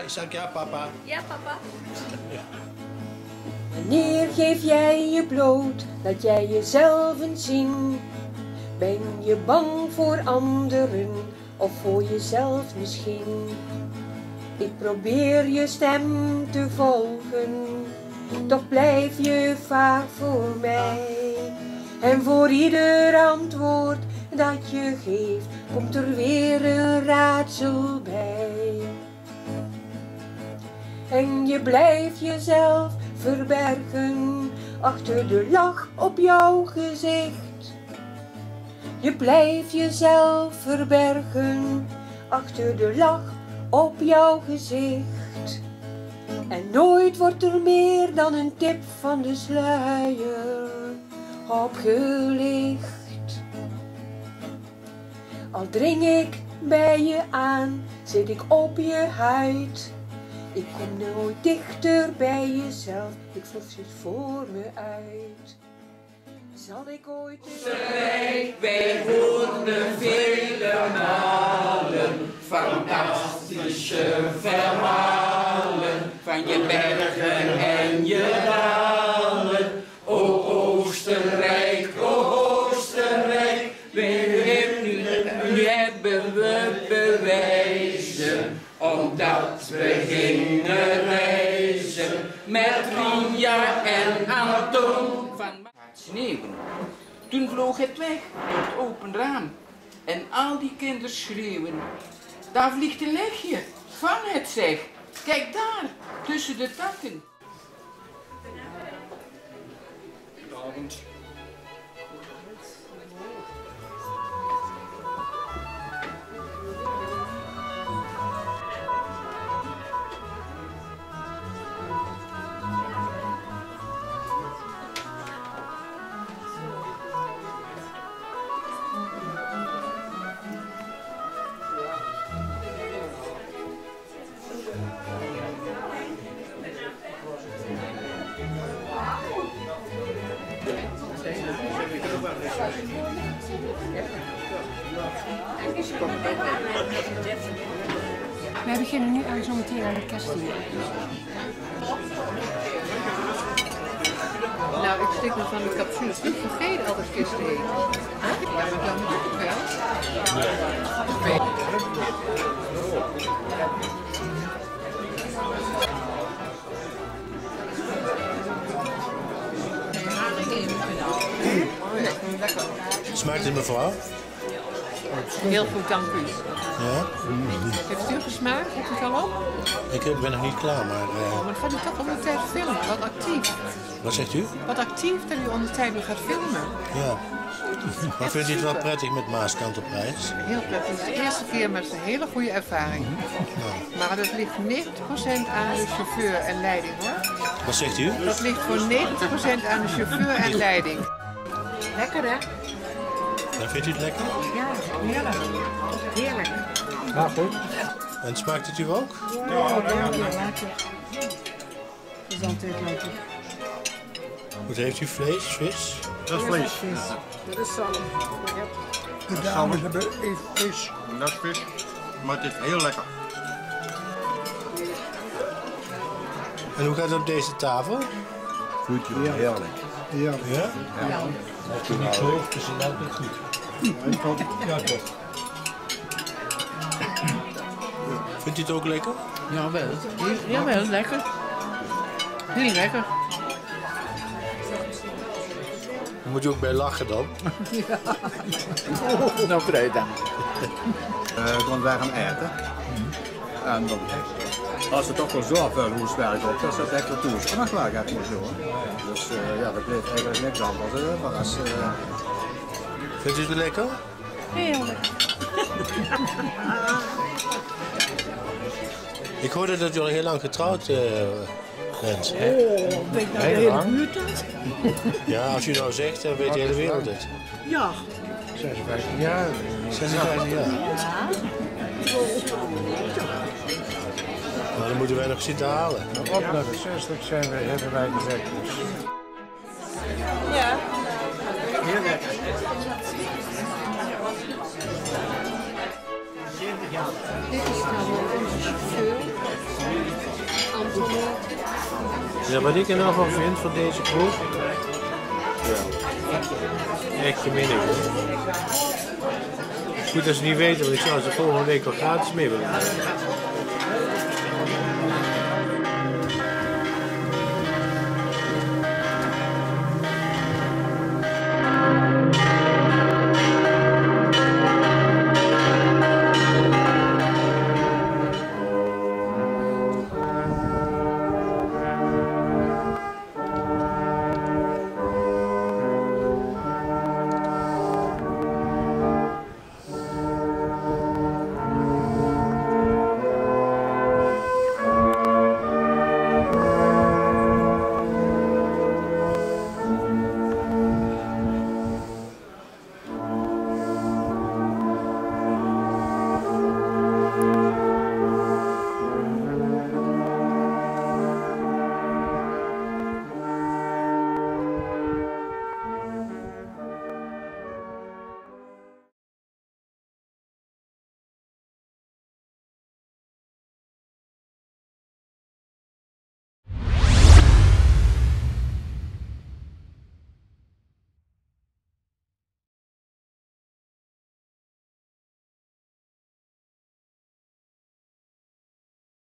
ik zeg ja, papa. Ja, papa. Wanneer geef jij je bloot, laat jij jezelf eens zien? Ben je bang voor anderen of voor jezelf misschien? Ik probeer je stem te volgen, toch blijf je vaak voor mij. En voor ieder antwoord dat je geeft, komt er weer een raadsel bij. En je blijft jezelf verbergen achter de lach op jouw gezicht. Je blijft jezelf verbergen achter de lach op jouw gezicht. En nooit wordt er meer dan een tip van de sluier opgelicht. Al dring ik bij je aan, zit ik op je huid. Ik kom nooit dichter bij jezelf, ik vloef het voor me uit. Zal ik ooit... Wij hoorden vele malen fantastische verhalen van je bergen en je dalen. O Oostenrijk, nu hebben we bewijzen, omdat we gingen reizen met Rinja en Anton van sneeuwen. Toen vloog het weg door het open raam en al die kinderen schreeuwen. Daar vliegt een legje, vang het zeg, kijk daar, tussen de takken. Goedenavond. Wij beginnen nu aan zometeen aan de kerstdiner. Nou, ik stik me van de capsules. Ik vergeet altijd kist te eten. Ja, maar dan moet ik wel. Lekker. Smaakt het mevrouw? Heel goed, dank u. Ja? Heeft u gesmaakt? Heeft u het al op? Ik ben nog niet klaar, maar... Maar dan gaat u toch al de tijd filmen. Wat actief. Wat zegt u? Wat actief dat u onder de tijd weer gaat filmen. Ja. Maar vindt u het wel prettig met Maaskant op reis? Heel prettig. Het is de eerste keer met een hele goede ervaring. Ja. Maar dat ligt 90% aan de chauffeur en leiding, hoor. Wat zegt u? Dat ligt voor 90% aan de chauffeur en leiding. Lekker, hè? Ja, vindt u het lekker? Ja, heerlijk. Heerlijk. Ja, goed. En smaakt het u ook? Ja, lekker. Dat is altijd lekker. Wat heeft u? Vlees, vis? Dat is vlees. Dat is zalm. De dames hebben even vis. Dat is vis. Maar het is heel lekker. En hoe gaat het op deze tafel? Goed, ja. Heerlijk. Ja. Ja? Ja. Als je niet gelooft, is het altijd goed. Ja, toch. Vindt u het ook lekker? Jawel. Jawel, lekker. Heel lekker. Dan moet je ook bij lachen dan. Ja. Nou, vrij dan. Want wij gaan eten. En dan, als het toch wel zo veel hoe werkt op, dat is het echt wel toe. En dat klaar gaat niet zo. Dus ja, dat bleef eigenlijk niks anders. Maar als, Vindt u het lekker? Heel lekker. Ik hoorde dat u al heel lang getrouwd bent. Oh, weet nou de hele buurt dat? Ja, als u nou zegt, dan weet de hele wereld het. Ja. 56 jaar. 56 jaar. Ja. Maar dan moeten wij nog zitten halen. Op naar de 60 zijn we, hebben wij gezegd. Dus. Ja. Heel lekker. Dit is nou onze chauffeur. Ja, wat ik er nou van vind van deze kroeg. Ja. Echt gemeen. Goed dat ze niet weten, want ik zou ze volgende week al gratis mee willen nemen.